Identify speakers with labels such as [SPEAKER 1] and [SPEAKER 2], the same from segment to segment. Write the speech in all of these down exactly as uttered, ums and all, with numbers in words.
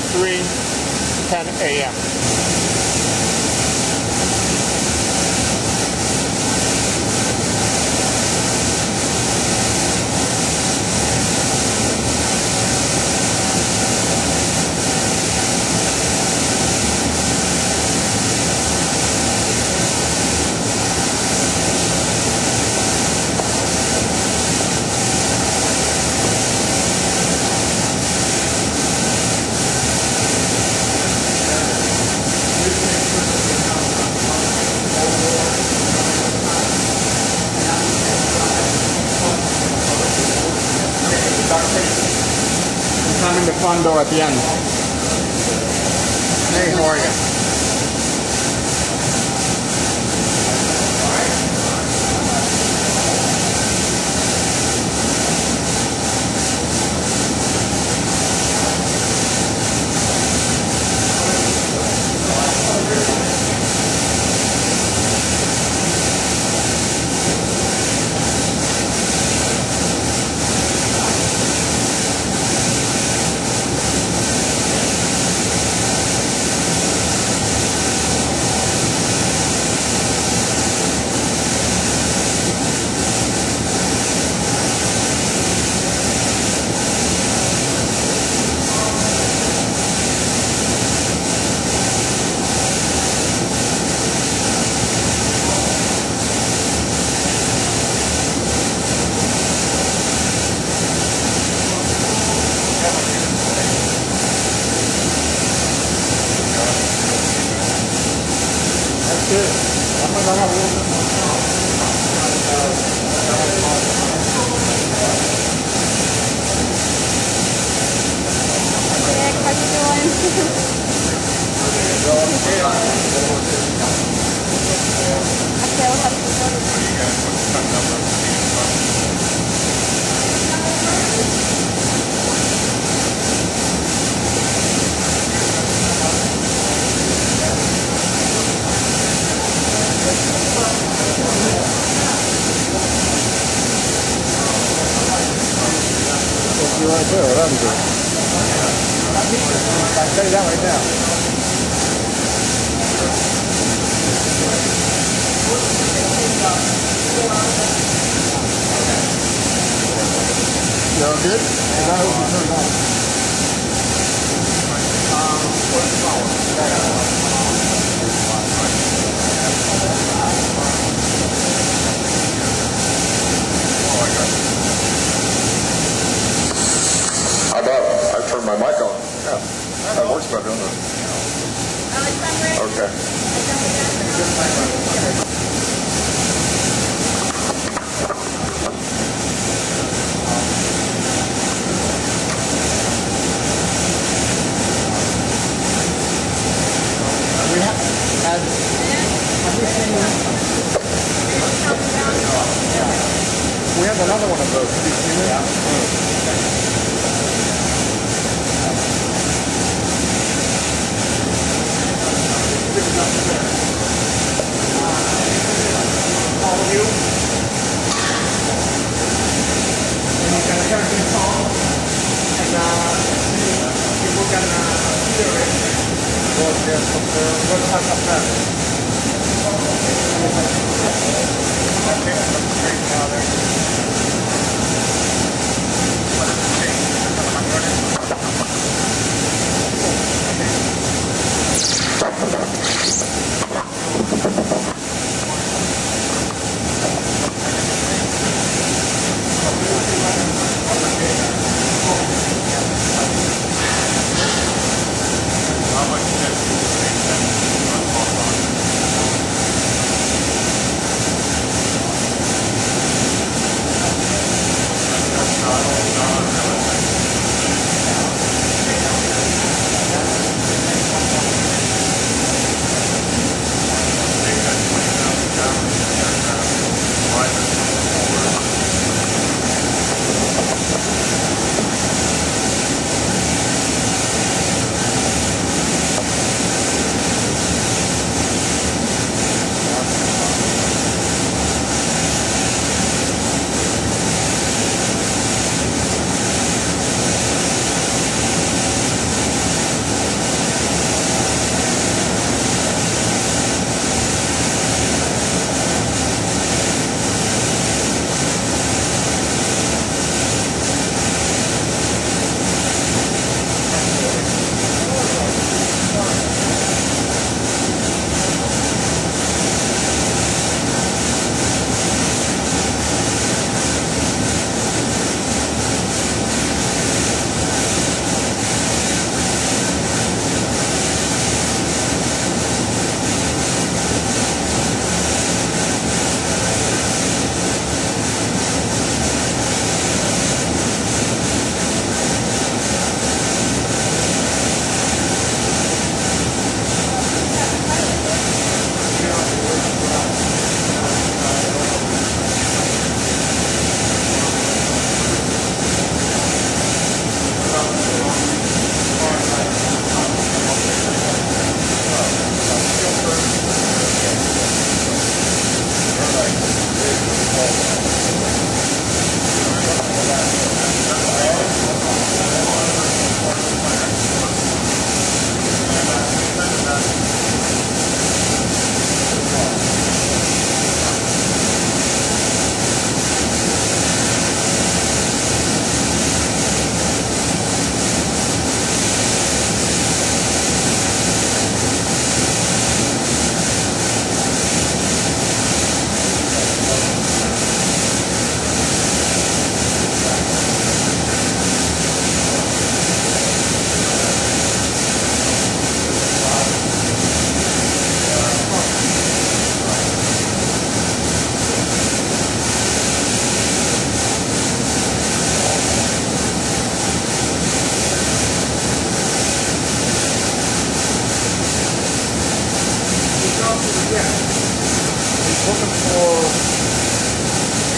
[SPEAKER 1] three ten A M Coming the front door at the end. Hey, how are you?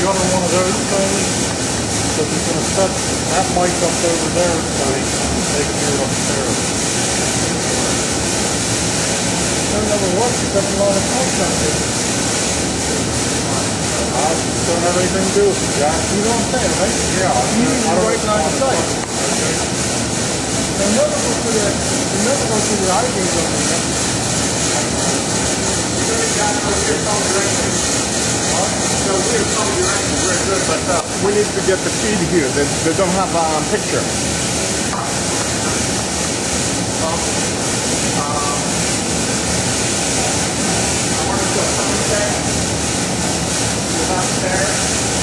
[SPEAKER 2] got on one of those things, because he's going to set that mic up over there so he can hear it upstairs. That never works except a lot of content. I don't have anything to do with it, Jack. You know what I'm saying, right? Yeah. You need to right line of sight. Okay. They'll never go through the, they'll never go through the I Ds over there. You really got to get some direction.
[SPEAKER 1] So we're coming direction very good, but uh, we need to get the feed here. They, they don't have a um, picture. Um, um, I want to go downstairs. Go downstairs.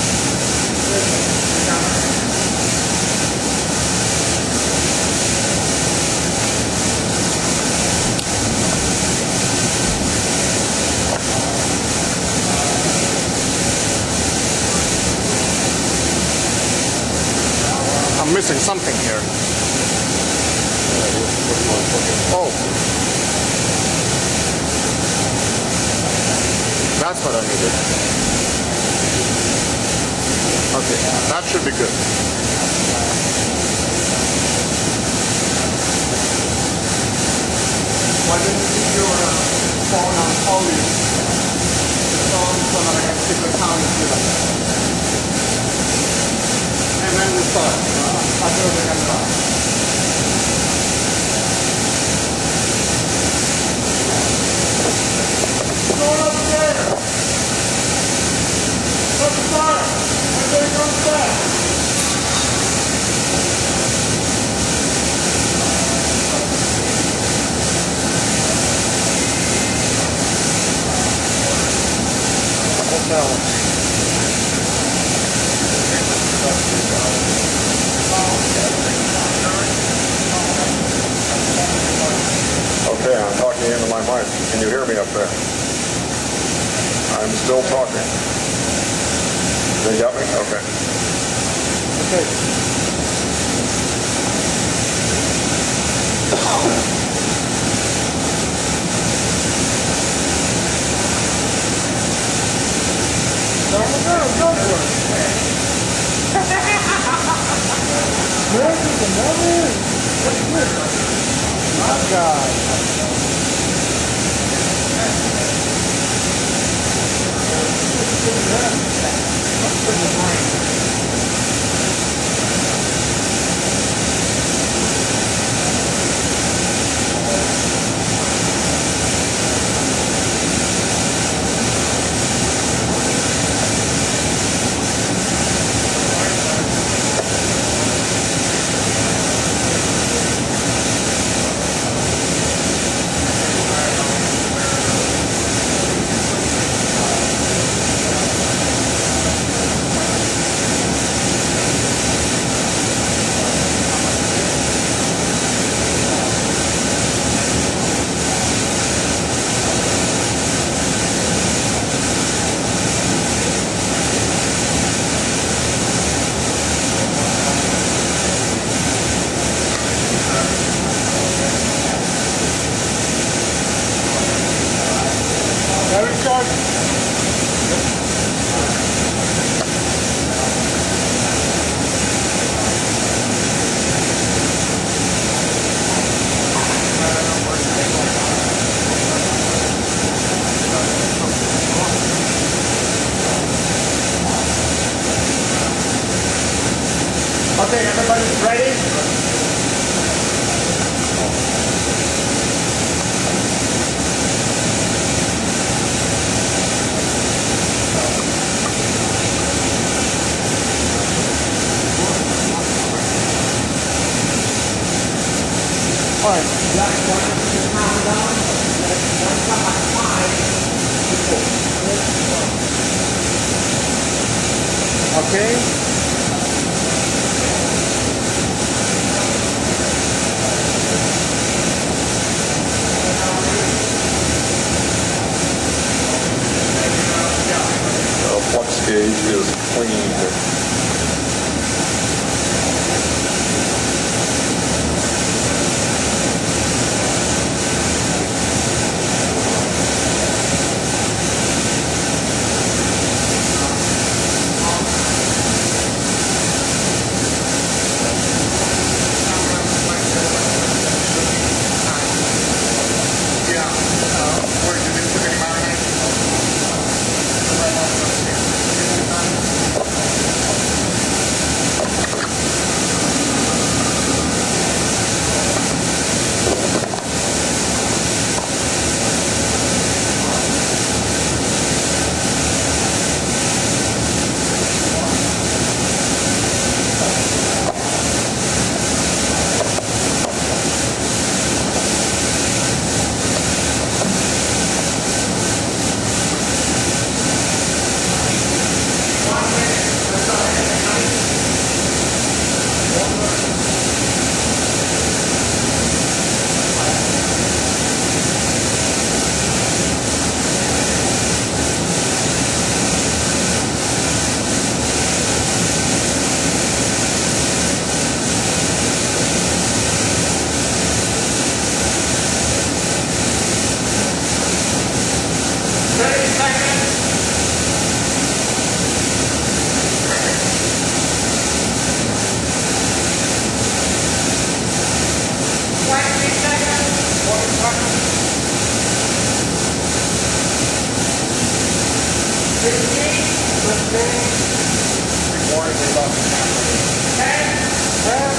[SPEAKER 1] I'm missing something here. Oh. That's what I needed. Okay, that should be good. Why didn't you keep your uh, phone on volume? The phone so that I can keep the sound if you like. And then we start. I'll do it again now. Going upstairs! Let's start! Everybody go upstairs! Hotel.
[SPEAKER 3] Okay, I'm talking into my mic. Can you hear me up there? I'm still talking. They got me? Okay.
[SPEAKER 2] Okay. No, no, no, go for it. There's another. What's this? My God.
[SPEAKER 1] Okay, everybody's ready? All right. Okay.
[SPEAKER 3] Flux gauge is clean.
[SPEAKER 2] Recording, we lost the camera. Ten, ten,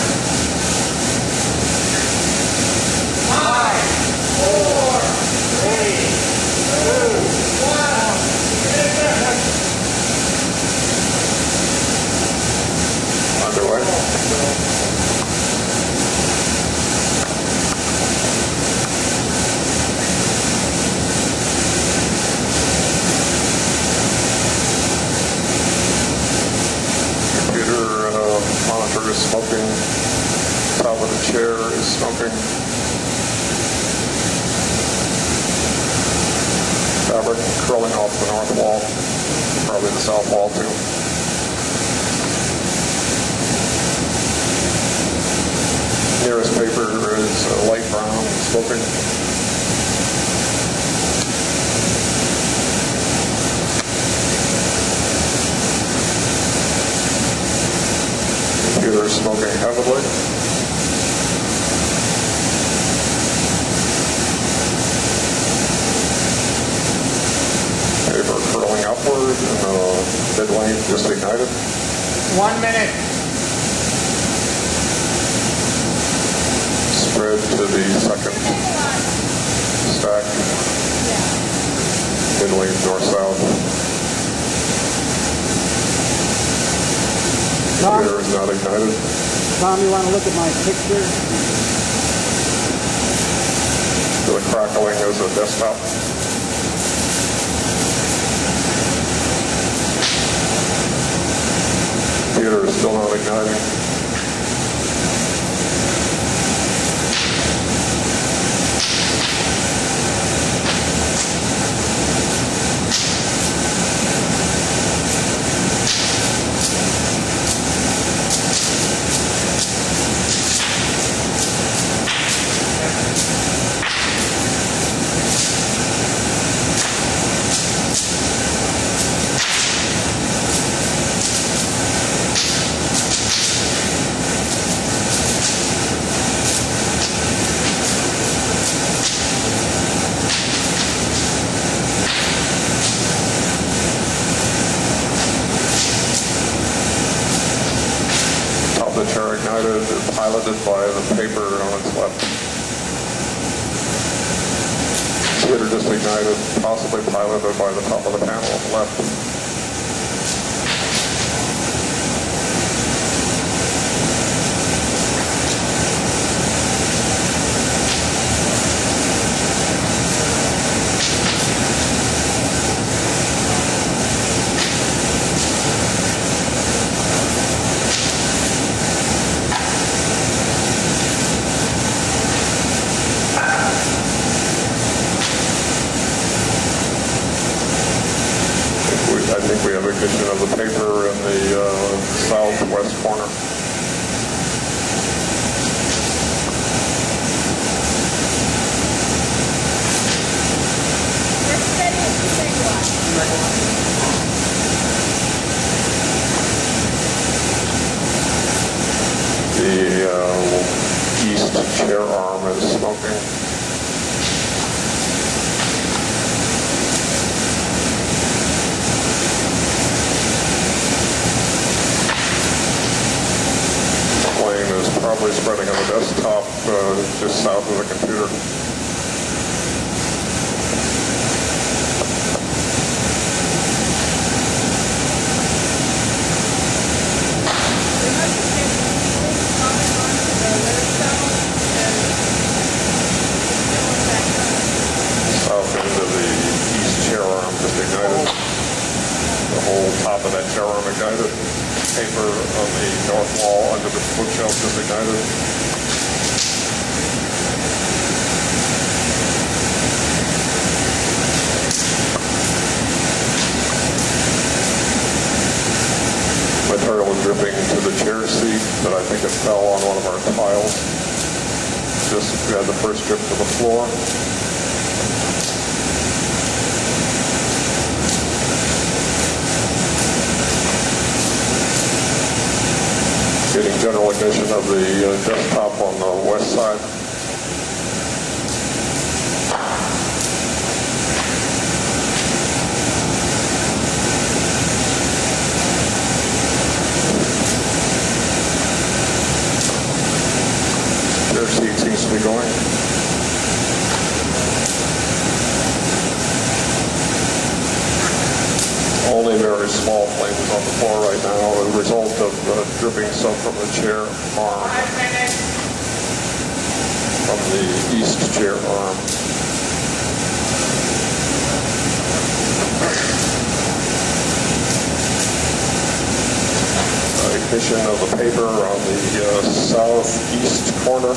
[SPEAKER 2] five, four, three, two, one.
[SPEAKER 3] Underway. Computer uh, monitor is smoking. Top of the chair is smoking. Fabric curling off the north wall, probably the south wall too. Nearest paper is uh, light brown, smoking. Computer is smoking heavily. Paper curling upward and uh, mid-length just ignited.
[SPEAKER 2] One minute.
[SPEAKER 3] Spread to the second stack, mid-length north-south. Computer is not ignited.
[SPEAKER 4] Tom, you want to look at my picture?
[SPEAKER 3] So the crackling is a desktop. Computer is still not igniting. Ignited, piloted by the paper on its left. Computer just ignited, possibly piloted by the top of the panel on the left. We have ignition of the paper in the uh, southwest corner. The uh, east chair arm is smoking. Probably spreading on the desktop uh, just south of the computer. South end of the east chair arm just ignited. The whole top of that chair arm ignited. Paper on the north wall under the bookshelf just ignited. Material is dripping to the chair seat, but I think it fell on one of our tiles. Just we had the first drip to the floor. Getting general ignition of the uh, desktop on the west side. very small flames on the floor right now, a result of uh, dripping soap from the chair arm, from the east chair arm. Uh, ignition of the paper on the uh, southeast corner.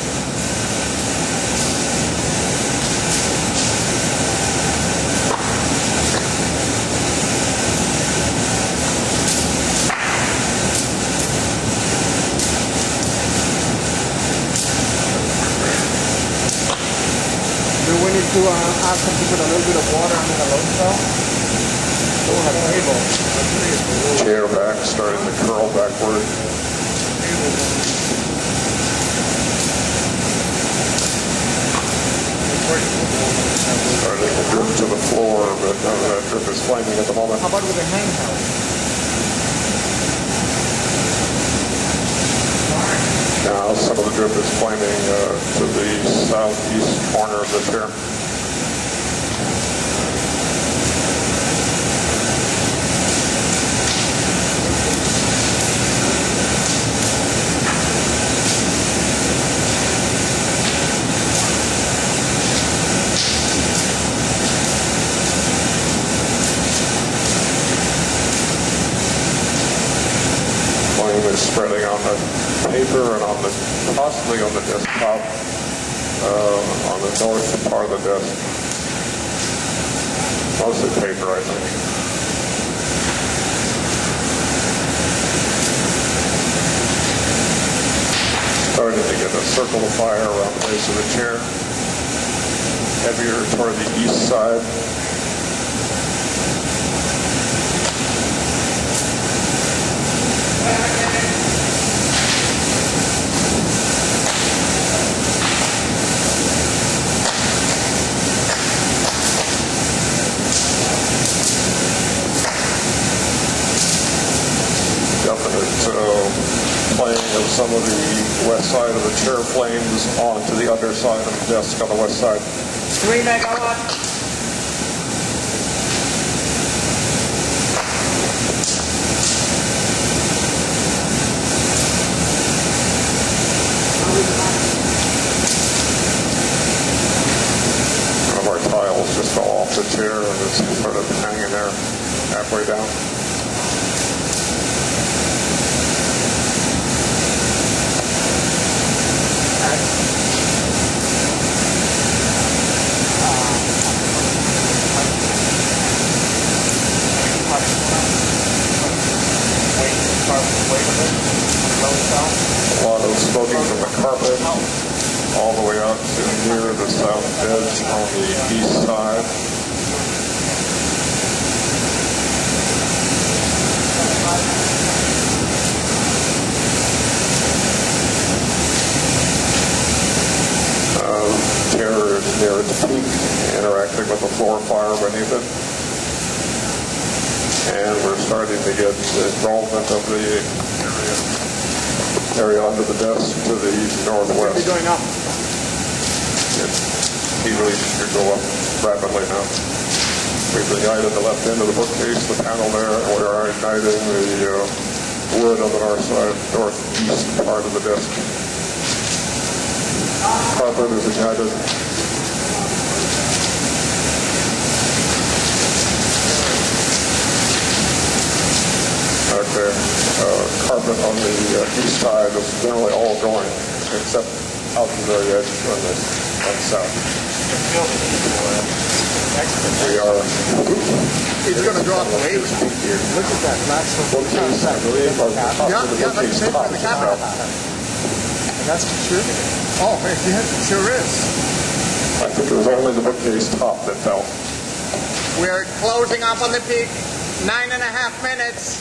[SPEAKER 1] To uh, ask them to put a little bit of water under the load cell. Oh, on a table.
[SPEAKER 3] Chair back, starting to curl backward. Starting to drip to the floor, but none of that drip is flaming at the moment.
[SPEAKER 1] How about with a handheld?
[SPEAKER 3] Now some of the drip is flaming uh, to the southeast corner of the chair. Spreading on the paper and on the, possibly on the desktop, uh, on the north part of the desk. Mostly paper, I think. Starting to get a circle of fire around the base of the chair. Heavier toward the east side. Some of the west side of the chair flames onto the underside of the desk on the west side.
[SPEAKER 1] Three megawatt.
[SPEAKER 3] One of our tiles just fell off the chair and it's sort of hanging there halfway down. A lot of smoking from the carpet all the way out to near the south edge on the east side. Uh, chair is near its peak, interacting with the floor fire beneath it. And we're starting to get the involvement of the area, area under the desk to the northwest.
[SPEAKER 1] It's going up.
[SPEAKER 3] It easily should go up rapidly now. We've ignited the left end of the bookcase, the panel there, and we are igniting the uh, wood on the north side, northeast part of the desk. Carpet is ignited. Okay, uh, carpet on the uh, east side is generally all going, except out to the very edge on the, on the south. We are...
[SPEAKER 1] It's going to drop away.
[SPEAKER 4] Look at that. That's the
[SPEAKER 3] bookcase, I believe, on the top
[SPEAKER 1] Yeah,
[SPEAKER 3] of the
[SPEAKER 1] yeah, like you
[SPEAKER 3] bookcase
[SPEAKER 1] said,
[SPEAKER 3] top.
[SPEAKER 1] for the camera.
[SPEAKER 4] And that's contributing.
[SPEAKER 1] Oh, yes, it sure is.
[SPEAKER 3] I think it was only the bookcase top that fell.
[SPEAKER 1] We're closing up on the peak. Nine and a half minutes.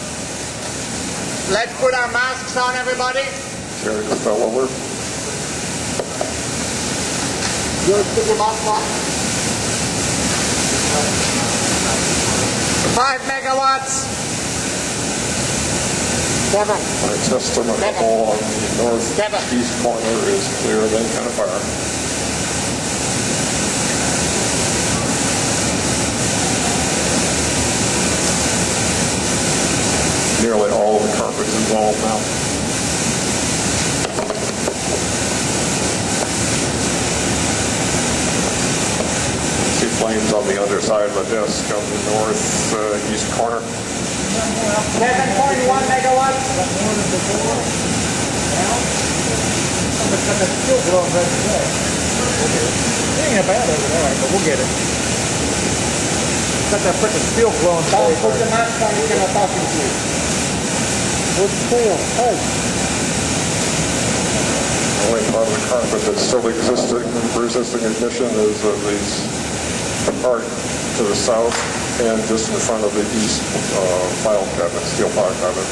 [SPEAKER 1] Let's put our masks on, everybody.
[SPEAKER 3] Chair just fell over.
[SPEAKER 1] Good, put your mask on. Five megawatts. Seven.
[SPEAKER 3] My testament
[SPEAKER 1] Seven.
[SPEAKER 3] hole on the northeast corner is clear of any kind of fire. nearly all of the carpet's involved now. See flames on the underside of the desk on the northeast uh, corner.
[SPEAKER 5] seven point one megawatts.
[SPEAKER 2] Got more than before. Now, but it's still blowing right today. We'll get it. It ain't that bad over there, but we'll get it. Got that frickin' steel blowing.
[SPEAKER 5] Tom, put the mask on, you're gonna talk to you.
[SPEAKER 2] What's steel? Hey.
[SPEAKER 3] The only part of the carpet that's still existing, resisting ignition is uh, these part to the south and just in front of the east uh, file cabinet, steel file cabinet.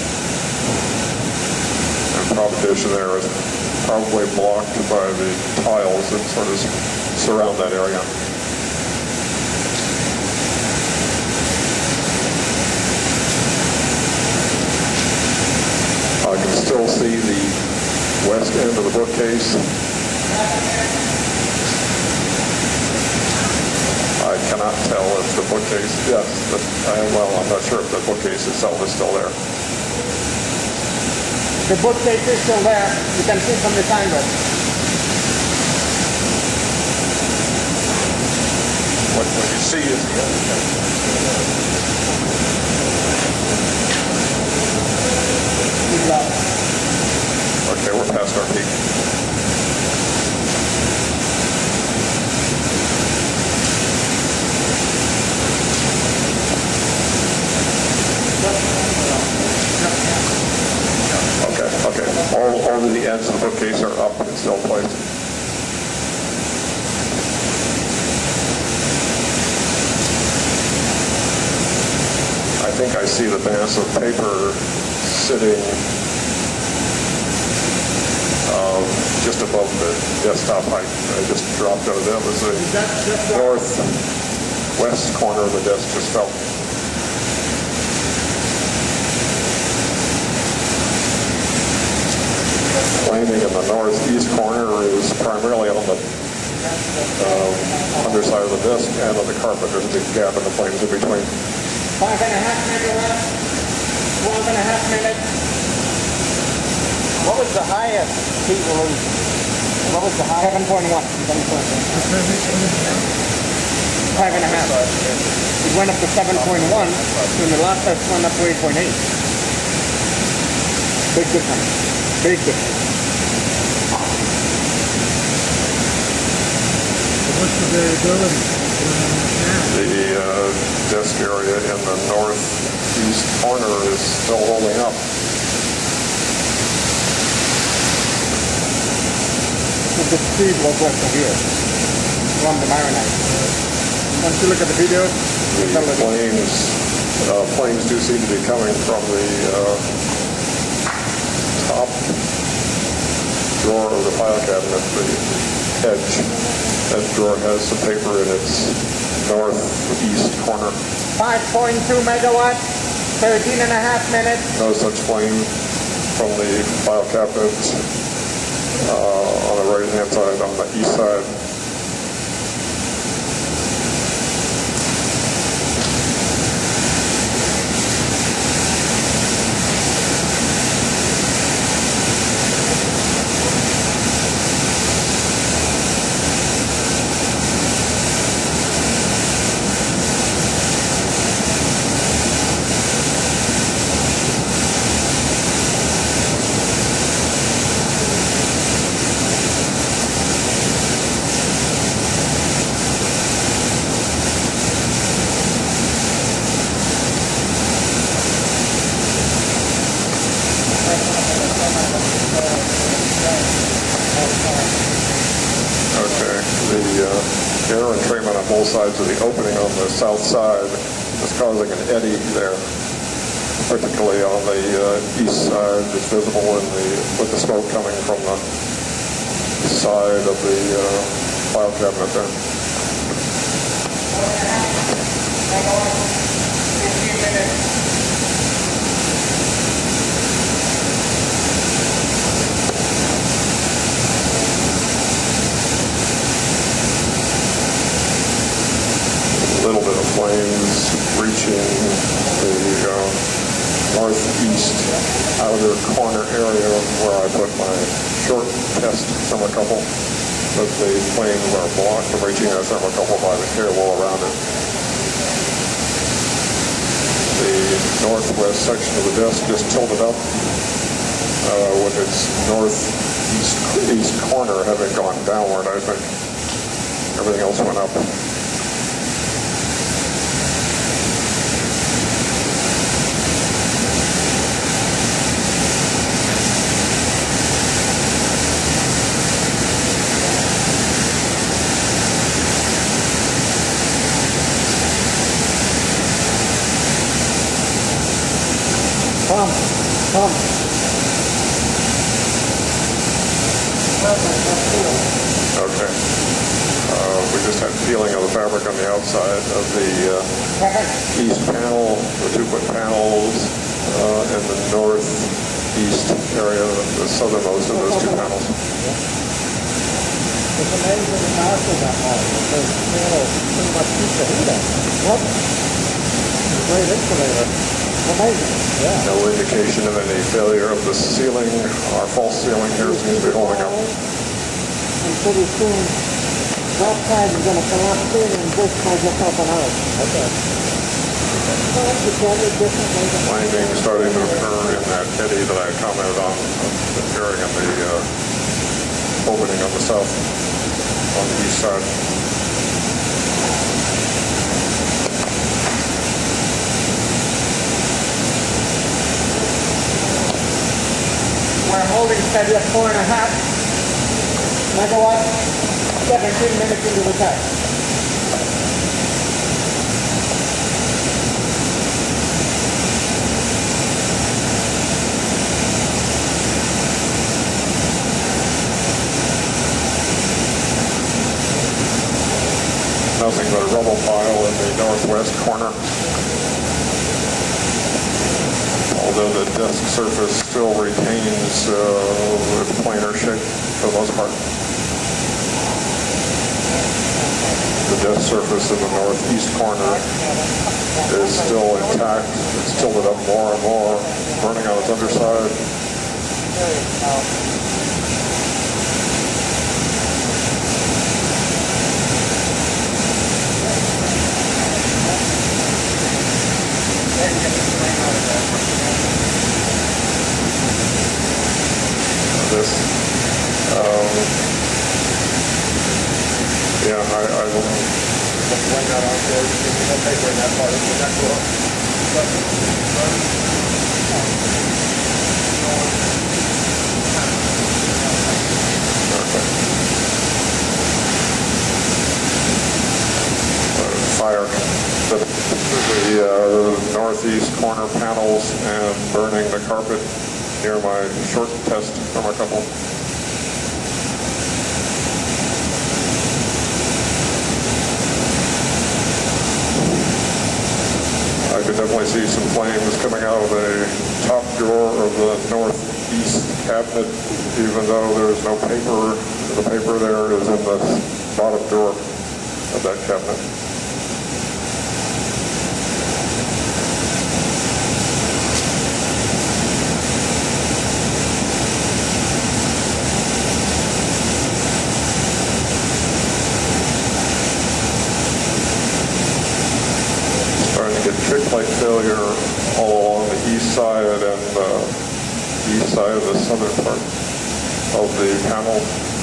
[SPEAKER 3] And propagation there is probably blocked by the tiles that sort of surround that area. I can still see the west end of the bookcase. I cannot tell if the bookcase, yes, but I, well, I'm not sure if the bookcase itself is still there.
[SPEAKER 5] The bookcase is still there. You can see from the angle.
[SPEAKER 3] What, what you see is the other side. Okay, we're past our peak. Okay, okay. All, all of the ends of the bookcase are up and still placed. I think I see the mass of paper sitting uh, just above the desktop height. I just dropped out of that. It was the northwest corner of the desk just fell. Flaming in the northeast corner is primarily on the uh, underside of the desk and on the carpet. There's a big gap in the flames in between.
[SPEAKER 5] Five and a half megawatts. One and a half minutes. What was the highest heat release? What was the highest? seven point one. Five and a half. It went up to seven point one, and the last test went up to eight point eight. Big difference. Big difference.
[SPEAKER 2] What's the variability?
[SPEAKER 3] The uh, desk area in the northeast corner is still holding up.
[SPEAKER 5] The speed was what here from the marinade. Once you look at the video,
[SPEAKER 3] The flames, uh, flames do seem to be coming from the uh, top drawer of the file cabinet, the edge. That drawer has some paper in its northeast corner.
[SPEAKER 5] five point two megawatts, thirteen and a half minutes.
[SPEAKER 3] No such flame from the file cabinet uh, on the right-hand side, on the east side. Okay, the uh, air entrainment on both sides of the opening on the south side is causing an eddy there, particularly on the uh, east side. It's visible in the with the smoke coming from the side of the uh, file cabinet there.
[SPEAKER 5] fifteen minutes.
[SPEAKER 3] A little bit of flames reaching the uh, northeast outer corner area where I put my short test thermocouple, but the planes are blocked from reaching that thermocouple by the cable around it. The northwest section of the disc just tilted up uh, with its northeast east corner having gone downward, I think. Everything else went up.
[SPEAKER 5] Come, come.
[SPEAKER 3] Okay. Uh, we just had feeling of the fabric on the outside of the uh, east panel, the two-foot panels, uh, and the northeast area, the southernmost of those two panels.
[SPEAKER 5] It's amazing the master that hard because panel pretty much keeps the heat up. What? Great insulator. Amazing. Yeah.
[SPEAKER 3] No indication of any failure of the ceiling. Our false ceiling here seems to be holding up.
[SPEAKER 5] And pretty soon, that side is going to collapse in and this might just open out. Okay.
[SPEAKER 3] Finding starting to occur in that eddy that I commented on, appearing in the uh, opening on the south, on the east side.
[SPEAKER 5] We're holding steady at four and a half megawatts, seventeen minutes into the test.
[SPEAKER 3] Nothing but a rubble pile in the northwest corner. Although the disk surface still retains uh, its planar shape for the most part. The disk surface in the northeast corner is still intact. It's tilted up more and more, burning on its underside. This, um, yeah, I, I will
[SPEAKER 2] Bring that out there. There's no paper in that part of the neck door.
[SPEAKER 3] fire the, the uh, northeast corner panels and burning the carpet near my short test thermocouple. I could definitely see some flames coming out of the top drawer of the northeast cabinet, even though there's no paper. The paper there is in the bottom drawer of that cabinet. Trick plate failure all along the east side and the east side of the southern part of the panel,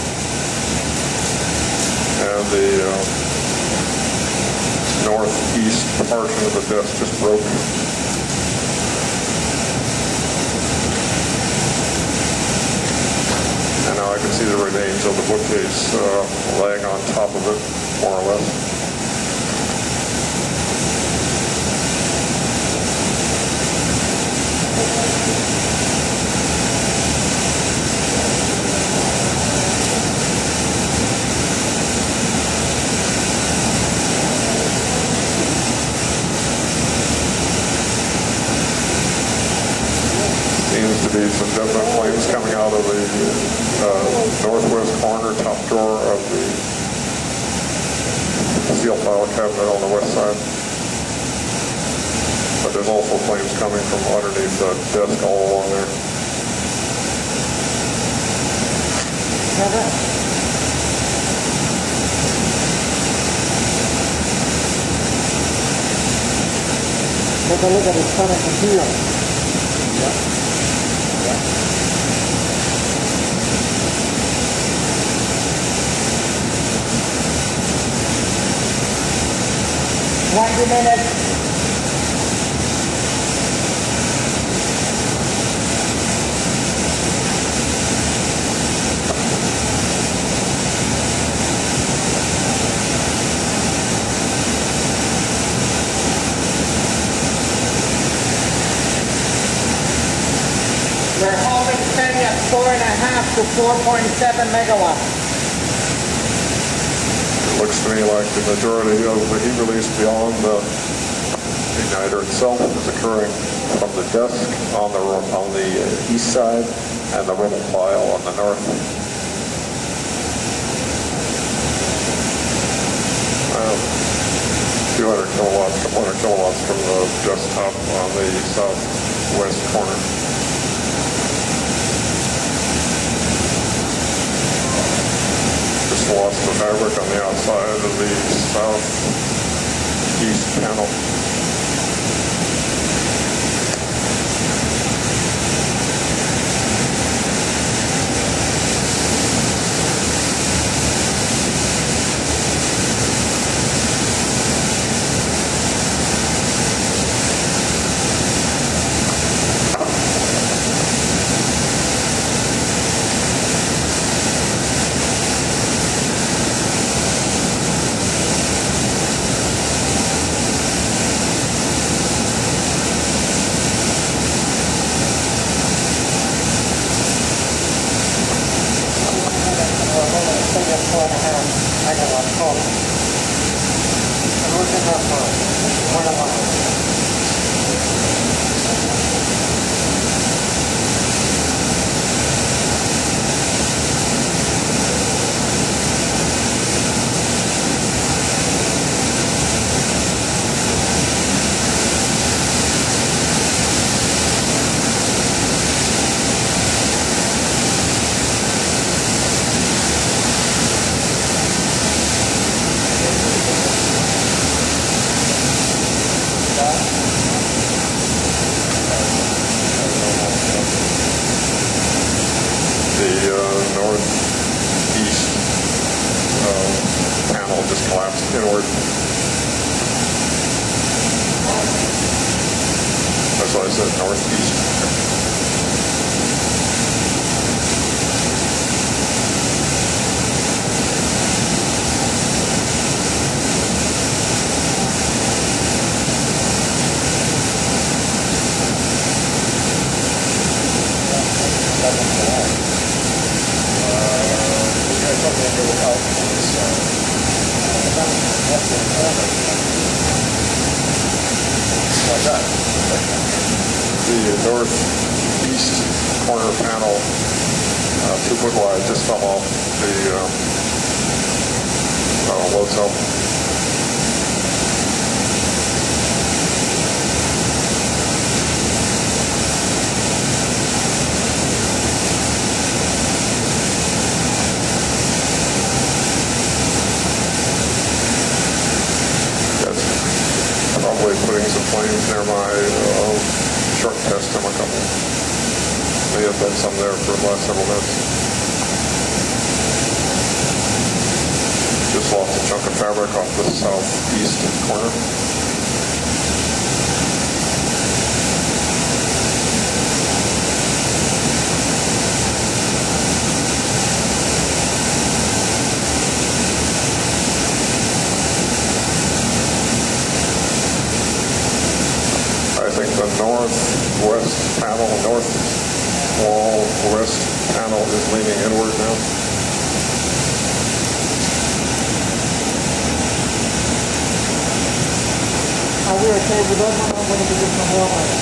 [SPEAKER 3] and the uh, northeast portion of the desk just broke. And now I can see the remains of the bookcase uh, laying on top of it, more or less. Be some definite flames coming out of the uh, northwest corner, top drawer of the steel file cabinet on the west side. But there's also flames coming from underneath the desk all along there.
[SPEAKER 5] Yeah, that. Take a look at his coming from here.
[SPEAKER 2] Yeah. Yeah.
[SPEAKER 5] Twenty minutes. We're holding steady at four and a half to four point seven megawatts.
[SPEAKER 3] It looks to me like the majority of the heat release beyond the igniter itself is occurring from the desk on the on the east side and the rubble pile on the north. Um, two hundred kilowatts, couple hundred kilowatts from the desktop on the southwest corner. Just lost the fabric on the outside of the southeast panel. Inward. That's why I said northeast. The northeast corner panel, uh, two foot wide, just fell off the uh, uh, load cell. Probably putting some flames near my uh, short test thermocouple. May have been some there for the last several minutes. Just lost a chunk of fabric off the southeast corner. The northwest panel, north wall west panel is leaning inward now.
[SPEAKER 5] Are we okay with that one? I'm going to give some more money.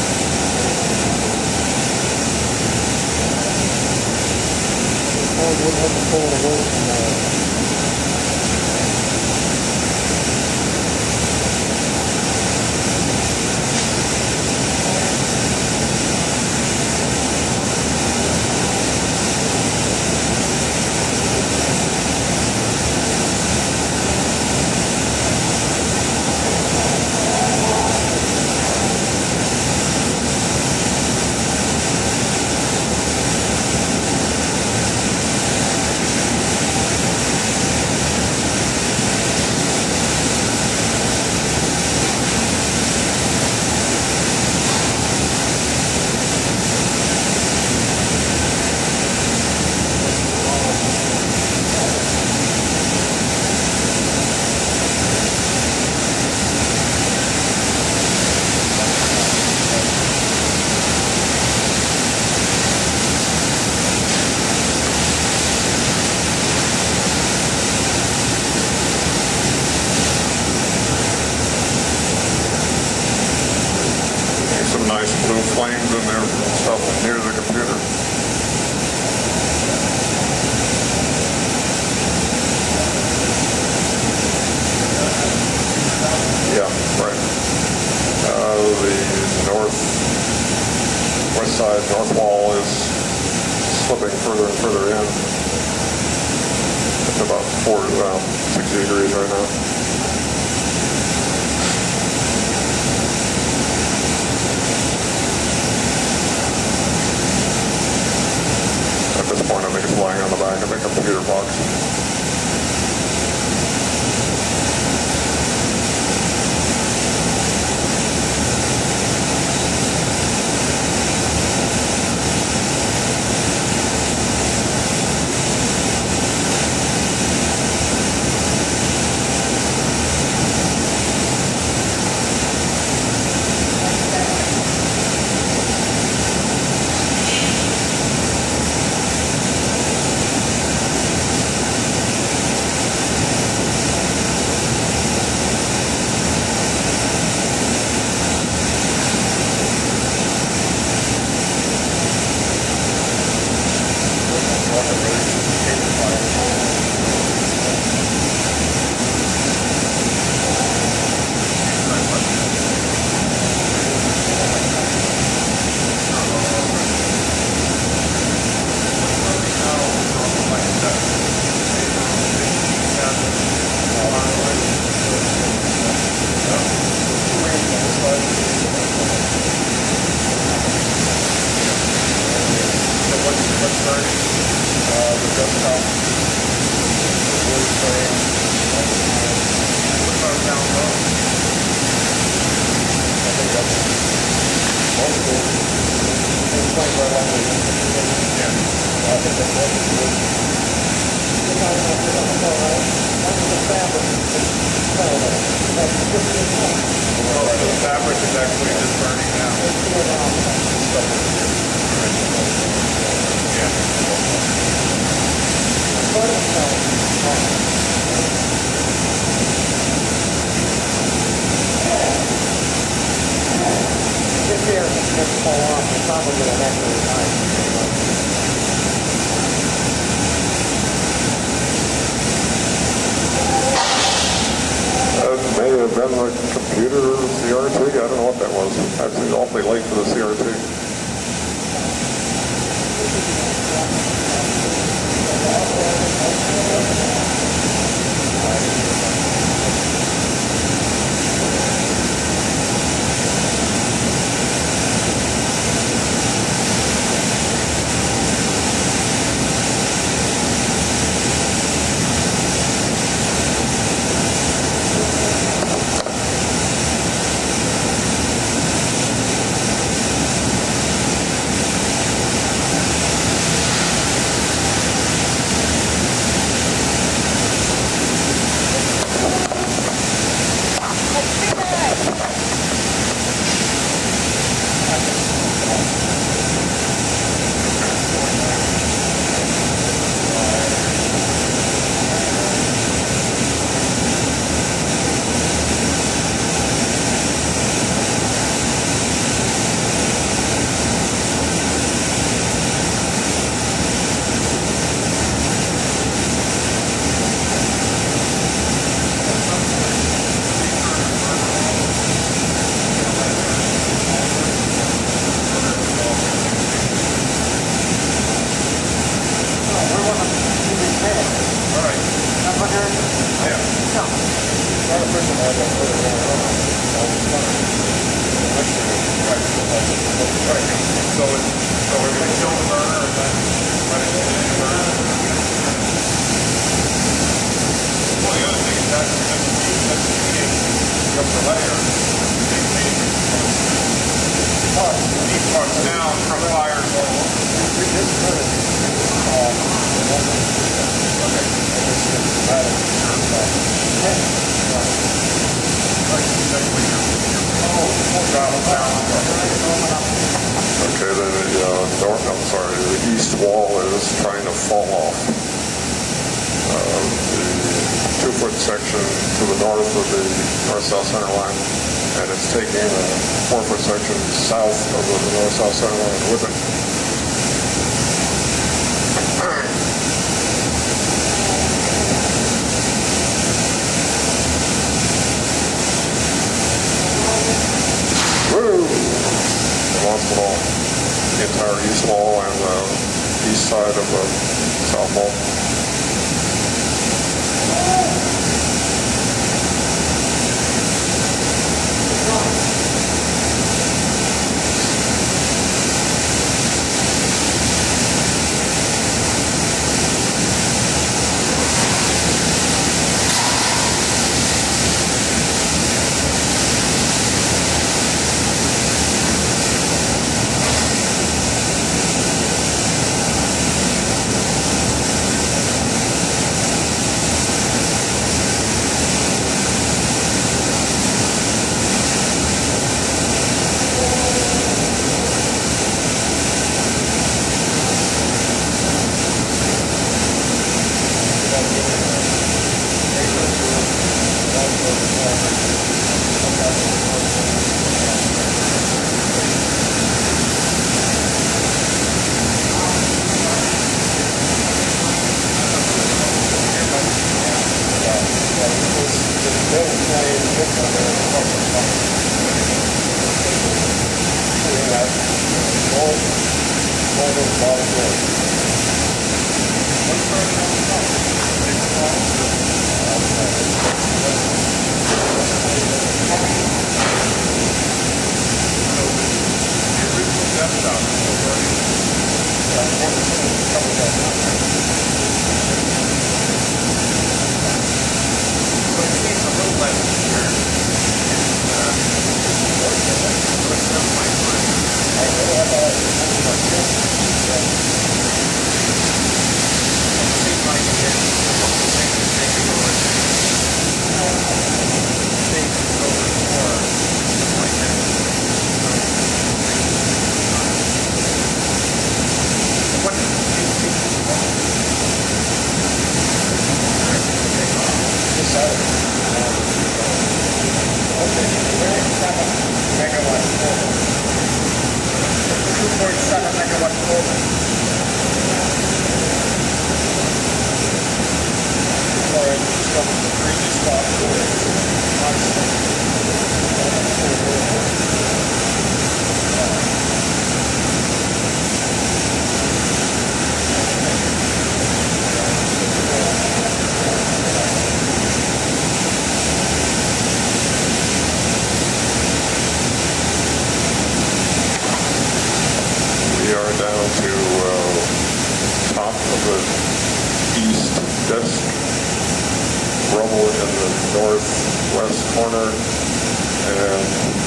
[SPEAKER 5] Oh, we wouldn't have to pull it away from there.
[SPEAKER 3] flames in there and stuff near the computer. Yeah, right. Uh, the north, west side, north wall is slipping further and further in. It's about four, uh, sixty degrees right now. At this point, I think it's lying on the back of the computer box. Okay, the uh, north, I'm sorry, the east wall is trying to fall off. Uh, the two-foot section to the north of the north-south center line, and it's taking a four-foot section south of the north-south center line with it. Woo! It wants the wall, the entire east wall and the east side of the south wall. Rubble in the northwest corner, and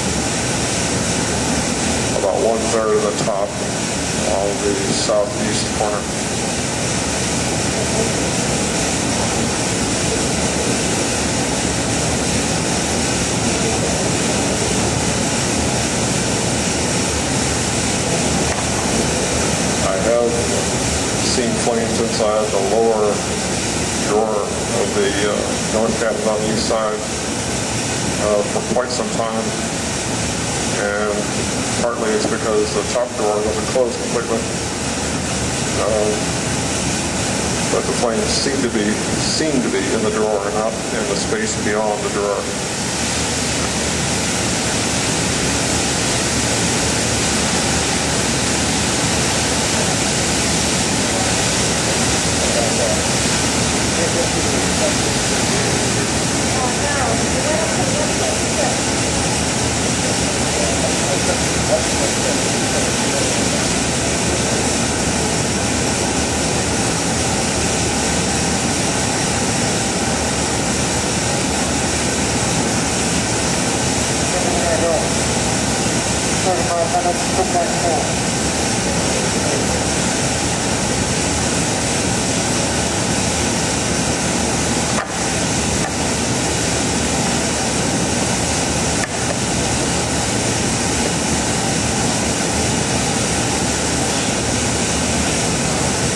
[SPEAKER 3] about one third of the top on the southeast corner. I have seen flames inside the lower drawer of the uh, north cabinet on the east side uh, for quite some time, and partly it's because the top drawer wasn't closed completely, uh, but the flames seem to be seem to be in the drawer, not in the space beyond the drawer.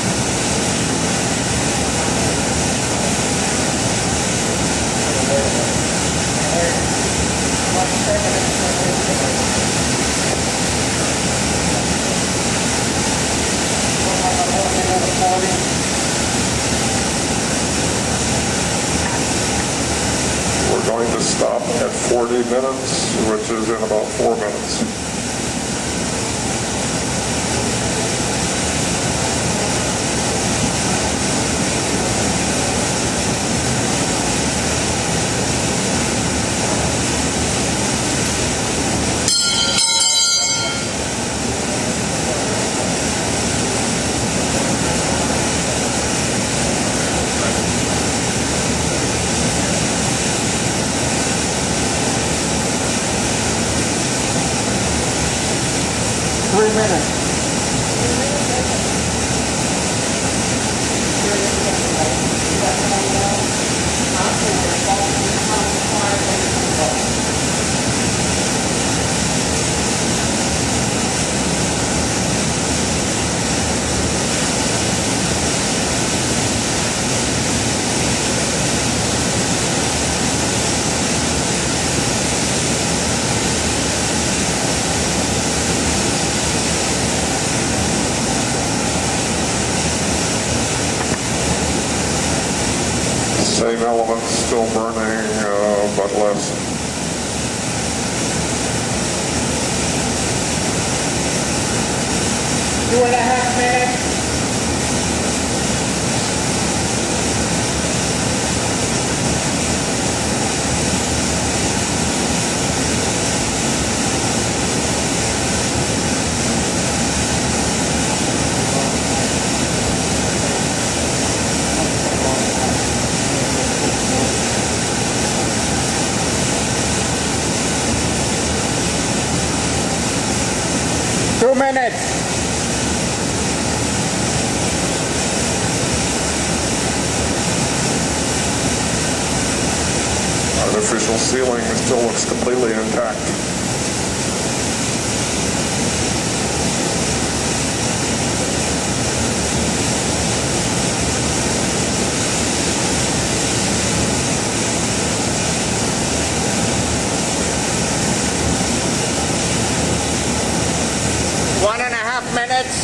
[SPEAKER 5] Thank you.
[SPEAKER 3] going to stop at forty minutes, which is in about four minutes.
[SPEAKER 5] Three minutes.
[SPEAKER 3] Same elements still burning, uh, but less.
[SPEAKER 5] Two and a half minutes. Two minutes.
[SPEAKER 3] Artificial ceiling still looks completely intact.
[SPEAKER 5] One and a half minutes.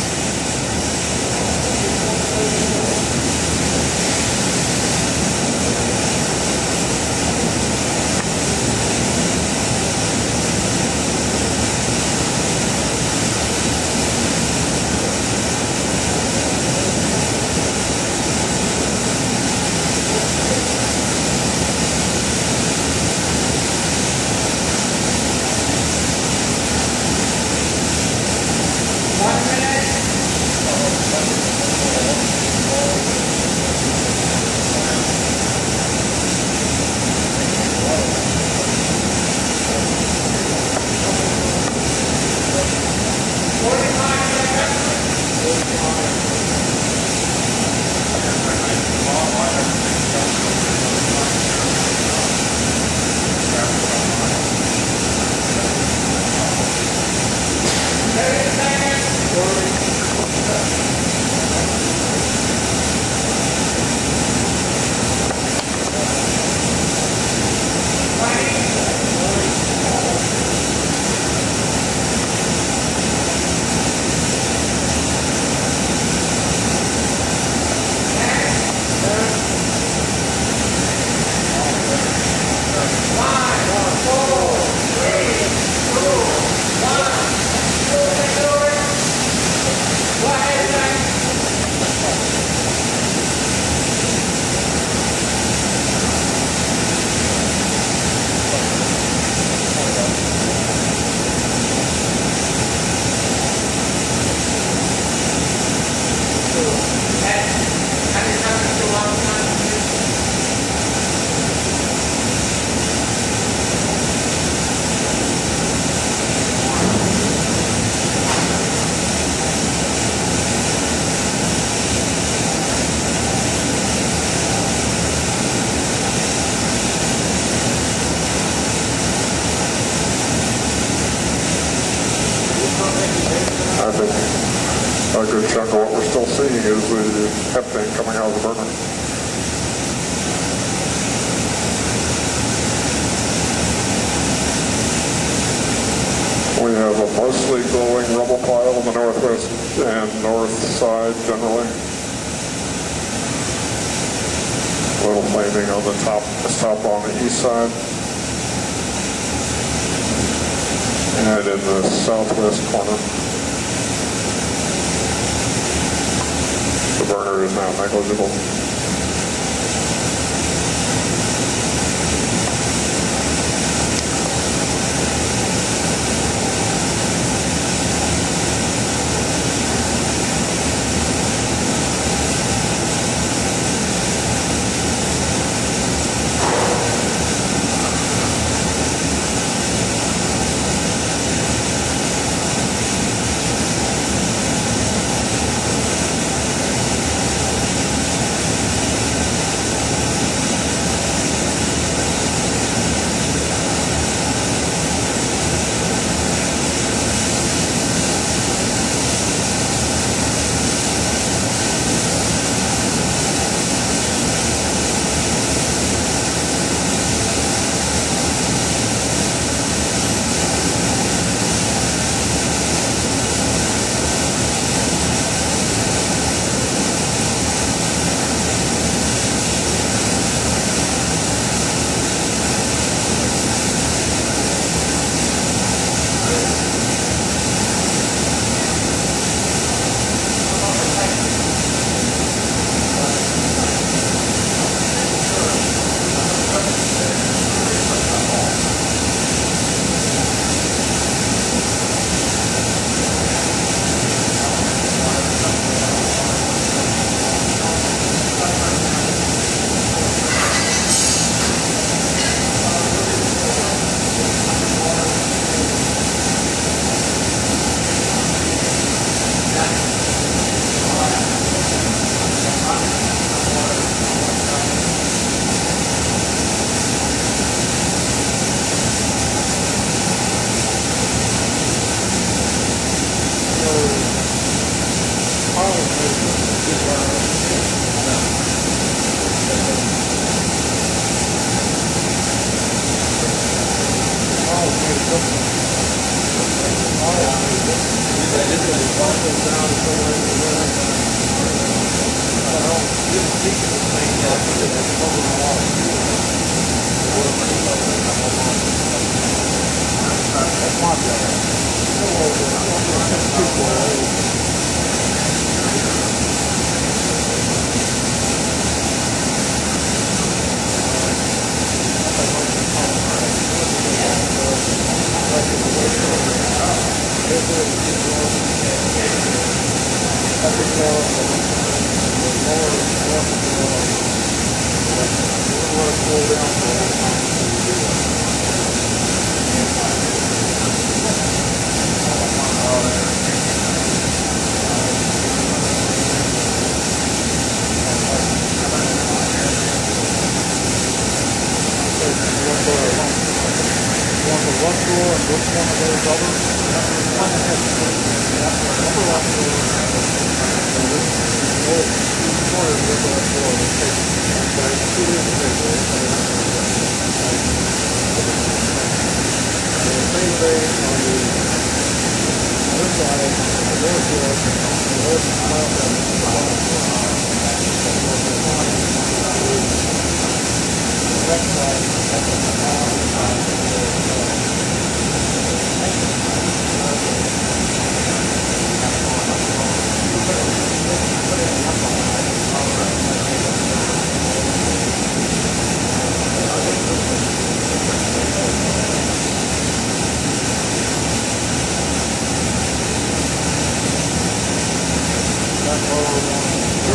[SPEAKER 3] I think a good chunk of what we're still seeing is the heptane coming out of the burner. We have a mostly glowing rubble pile on the northwest and north side generally. A little flaming on the top, top on the east side. And in the southwest corner, the burner is now negligible.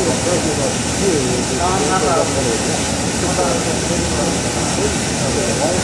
[SPEAKER 5] Thank you.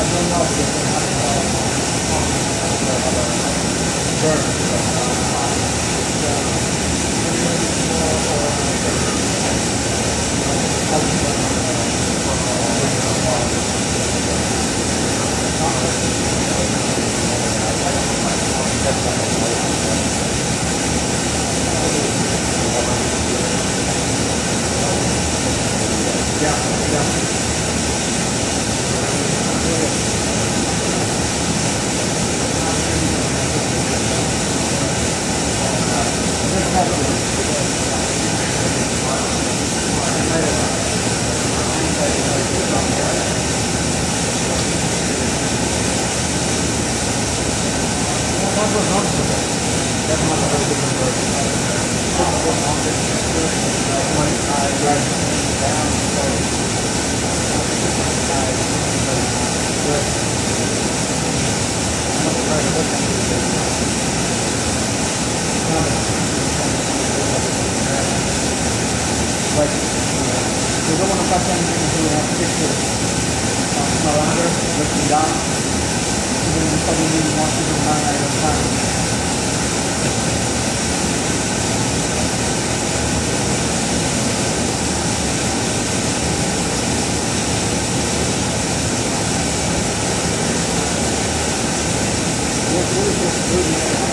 [SPEAKER 5] But you don't want to touch anything until you have pictures of surrender, looking down. Even if somebody wants to do nine at a time. What is this?